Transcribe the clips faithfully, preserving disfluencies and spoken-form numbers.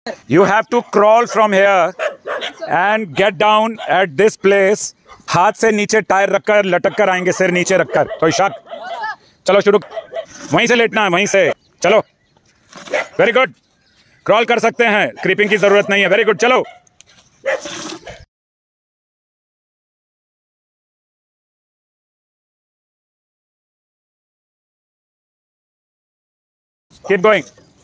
You have to crawl from here and get down at this place. हाथ से नीचे tyre रखकर लटक कर आएंगे, सिर नीचे रखकर। कोई शक? चलो शुरू, वहीं से लेटना है, वहीं से। चलो, वेरी गुड। क्रॉल कर सकते हैं, क्रीपिंग की जरूरत नहीं है। वेरी गुड, चलो। Keep going.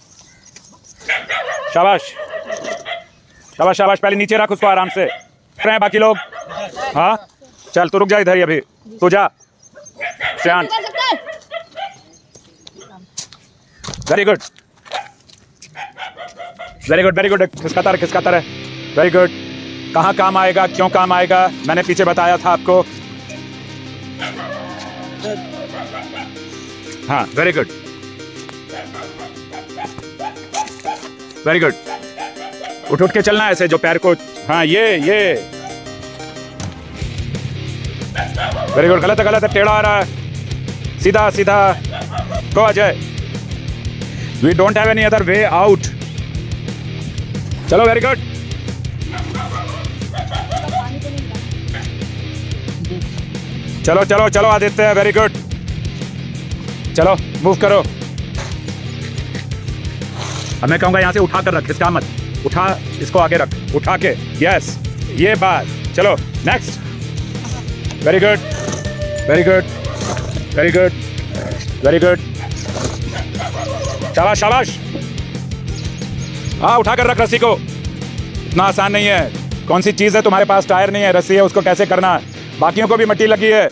शाबाश शाबाश शाबाश। पहले नीचे रख उसको आराम से। रहे बाकी लोग। हाँ चल, तू रुक जा इधर ही, अभी तू जा। शांत। Very good very good very good. खिसकाता रहे खिसकाता रहे। Very good. कहाँ काम आएगा, क्यों काम आएगा, मैंने पीछे बताया था आपको। हाँ वेरी गुड वेरी गुड। उठ उठ के चलना है ऐसे, जो पैर को। हाँ ये ये वेरी गुड। गलत है गलत है, टेढ़ा आ रहा है। सीधा सीधा को Ajay. We don't have any other way out. चलो वेरी गुड। चलो चलो चलो आदित्य, वेरी गुड। चलो मूव करो। अब मैं कहूंगा यहाँ से उठा कर रख, इसका मत उठा, इसको आगे रख, उठा के। यस, ये बात। चलो next. Very good very good very good very good. शाबाश शाबाश। हाँ उठा कर रख रस्सी को। इतना आसान नहीं है। कौन सी चीज है तुम्हारे पास? टायर नहीं है, रस्सी है, उसको कैसे करना है। बाकियों को भी मिट्टी लगी है।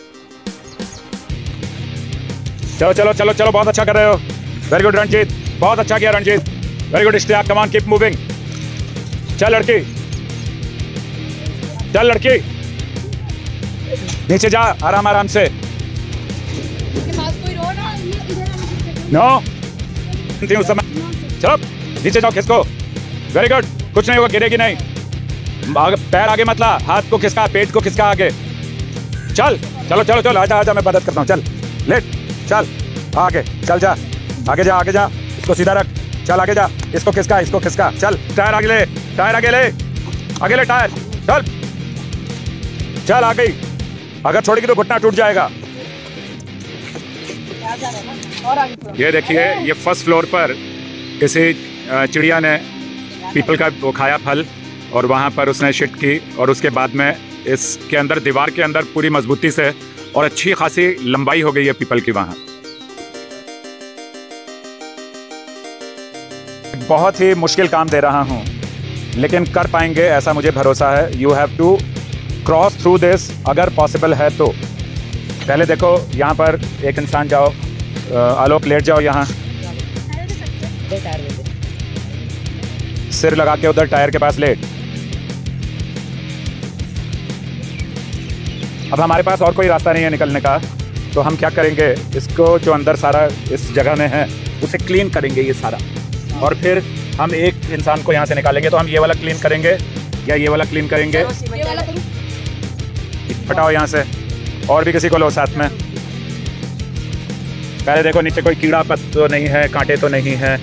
चलो चलो चलो चलो, बहुत अच्छा कर रहे हो। वेरी गुड रणजीत, बहुत अच्छा किया Ranjit. Very good Ishtiaq, come on keep moving. चल लड़की, चल लड़की, नीचे जा आराम आराम से। नो उस समय। चलो नीचे जाओ, खिसको। Very good. कुछ नहीं होगा, गिरेगी नहीं। पैर आगे मत ला, हाथ को खिसका, पेट को खिसका आगे। चल चलो चलो चलो, आजा आजा, मैं मदद करता हूँ। चल लेट, चल आगे, चल जा आगे जा आगे जा। इसको सीधा रख, चल आगे जा। इसको खिसका, इसको खिसका। चल टायर आगे ले, टायर आगे ले, आगे ले टायर। चल चल आ गई। अगर छोड़ेगी तो घुटना टूट जाएगा। ये देखिए, ये फर्स्ट फ्लोर पर किसी चिड़िया ने पीपल का वो खाया फल, और वहाँ पर उसने शिट की, और उसके बाद में इसके अंदर, दीवार के अंदर पूरी मजबूती से और अच्छी खासी लंबाई हो गई है पीपल की वहाँ। बहुत ही मुश्किल काम दे रहा हूँ, लेकिन कर पाएंगे ऐसा मुझे भरोसा है। You have to cross through this, अगर पॉसिबल है तो। पहले देखो यहाँ पर एक इंसान, जाओ आलोक लेट जाओ यहाँ, सिर लगा के उधर टायर के पास लेट। अब हमारे पास और कोई रास्ता नहीं है निकलने का, तो हम क्या करेंगे, इसको जो अंदर सारा इस जगह में है उसे क्लीन करेंगे ये सारा, और फिर हम एक इंसान को यहाँ से निकालेंगे। तो हम ये वाला क्लीन करेंगे या ये वाला क्लीन करेंगे। हटाओ यहाँ से, और भी किसी को लो साथ में। पहले देखो नीचे कोई कीड़ा पत्त तो नहीं है, कांटे तो नहीं है।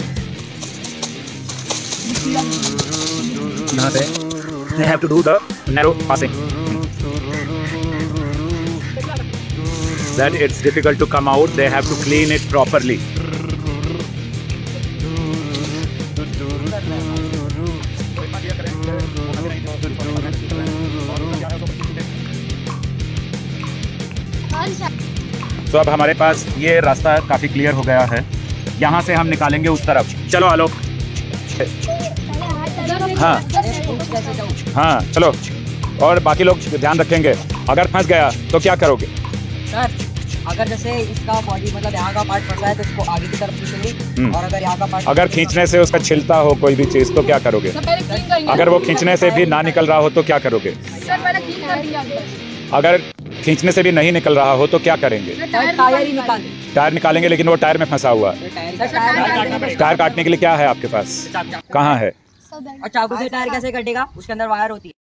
यहाँ से they have to do the narrow passing, that it's difficult to come out. They have to clean it properly. तो अब हमारे पास ये रास्ता काफ़ी क्लियर हो गया है। यहाँ से हम निकालेंगे उस तरफ। चलो आलोक। हाँ हाँ चलो, और बाकी लोग ध्यान रखेंगे। अगर फंस गया तो क्या करोगे? सर अगर जैसे इसका बॉडी, मतलब यहाँ का पार्ट फंसा है तो इसको आगे की तरफ खींचेंगे, और अगर यहाँ का पार्ट, अगर खींचने से उसका छिलता हो कोई भी चीज़ तो क्या करोगे? अगर वो खींचने से भी ना निकल रहा हो तो क्या करोगे? अगर खींचने से भी नहीं निकल रहा हो तो क्या करेंगे? टायर ही निकाल टायर निकालेंगे, लेकिन वो टायर में फंसा हुआ है। टायर काटने के लिए क्या है आपके पास? कहाँ है? और चाकू से टायर कैसे कटेगा? उसके अंदर वायर होती है।